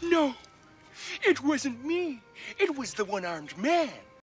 No, it wasn't me. It was the one-armed man.